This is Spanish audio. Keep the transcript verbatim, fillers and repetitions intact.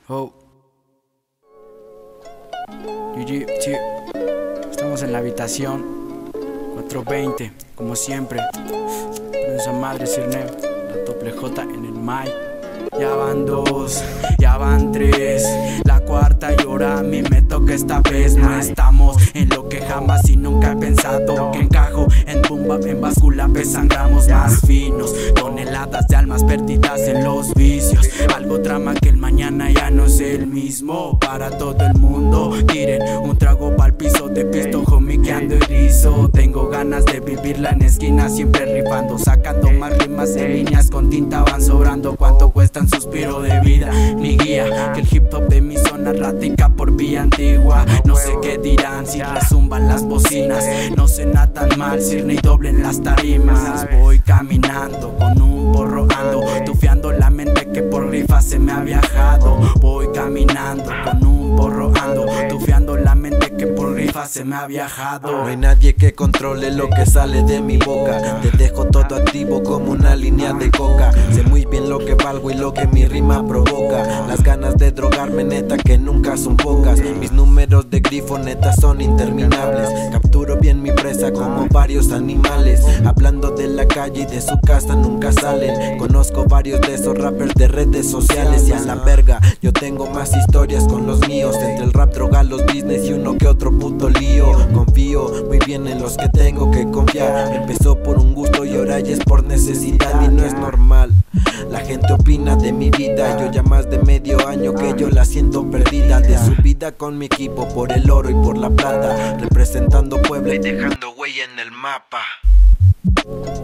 Oh. G G, sí. Estamos en la habitación cuatro veinte, como siempre. Esa madre Cirne, la doble J en el mic. Ya van dos, ya van tres, la cuarta y ahora a mí me toca esta vez. No estamos en lo que jamás y nunca he pensado que encajo en boom bap, en báscula pesan gramos más finos, toneladas de almas perdidas en los vicios. Algo trama que el mañana ya no es el mismo para todo el mundo. Tiren un trago pa'l piso de pisto, homie, que ando erizo. Tengo ganas de vivirla en esquina, siempre rifando, sacando más rimas en líneas con tinta van sobrando. ¿Cuánto cuesta un suspiro de vida? Mi guía, que el hip hop de mi zona radica por vía antigua. No sé qué dirán si resumban las bocinas, no se tan mal si ni doblen las tarimas. Voy caminando con un porro, ando tufiando la mente que por rifa se me ha viajado. Voy caminando con un porro, ando tufiando la mente que por rifa se me ha viajado. No hay nadie que controle lo que sale de mi boca. Te dejo todo activo como una línea de coca. Sé muy bien lo que valgo y lo que mi rima provoca. Las ganas de drogarme neta que nunca son pocas. Mis números de grifo neta son interminables. Capturo bien mi presa como varios animales. Hablando de la calle y de su casa nunca salen. Conozco varios de esos rappers de redes sociales. Y a la verga, yo tengo más historias con los míos. Entre el rap, droga, los business y uno que otro puto lío. Confío muy bien en los que tengo que confiar. Empezó por un gusto y ahora ya es por necesidad. Y no es normal, la gente opina de mi vida. Yo ya más de medio año que yo la siento perdida. De su vida con mi equipo por el oro y por la plata, representando Puebla y dejando huella en el mapa.